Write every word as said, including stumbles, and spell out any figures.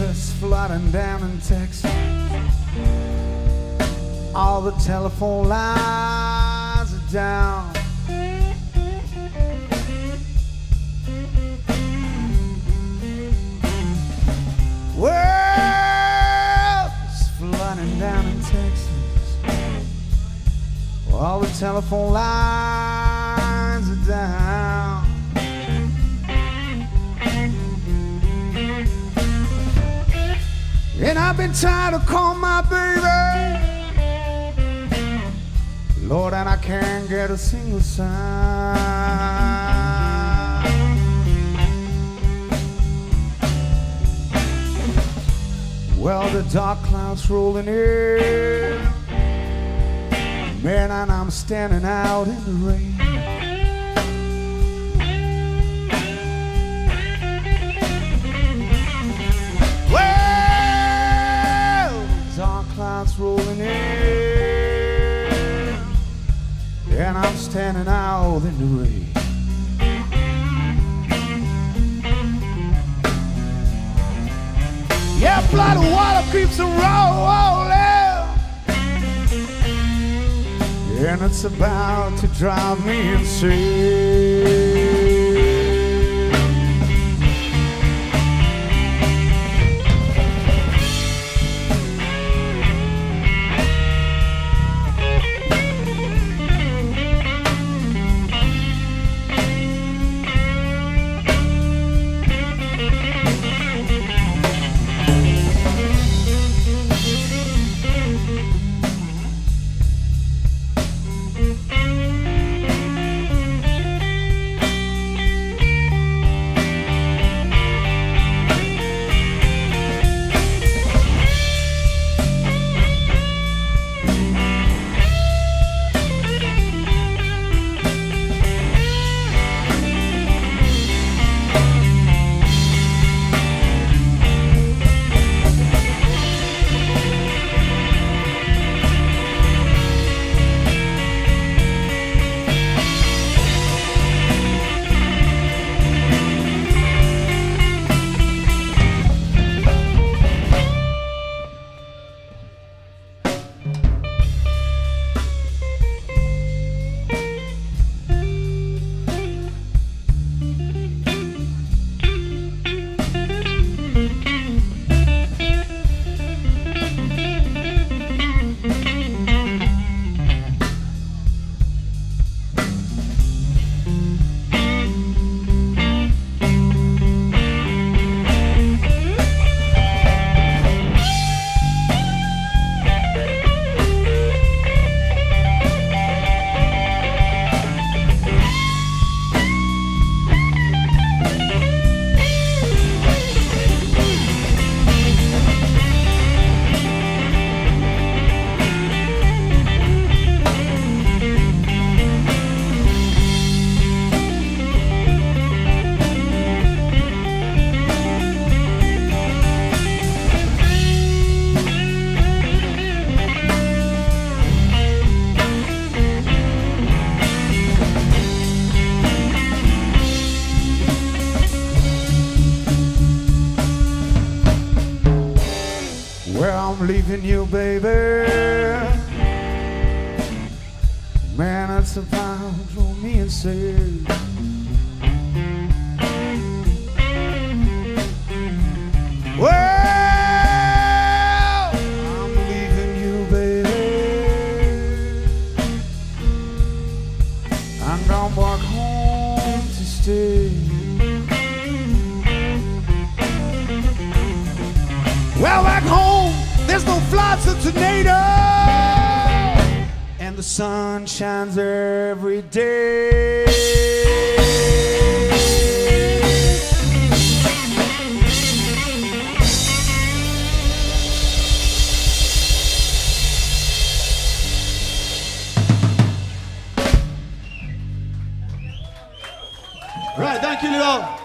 rivers flooding down in Texas. All the telephone lines are down. Well, it's flooding down in Texas. All the telephone lines are down. And I've been trying to call my baby, Lord, and I can't get a single sign. Well, the dark clouds rolling in, man, and I'm standing out in the rain. Clouds rolling in, and I'm standing out in the rain. Yeah, flood of water keeps a rolling, and it's about to drive me insane. I'm leaving you, baby. Man, it's about to draw me insane. Well, I'm leaving you, baby. I'm going back home to stay. Well, back home, there's no floods or tornadoes, and the sun shines every day. Right, thank you, Lilo.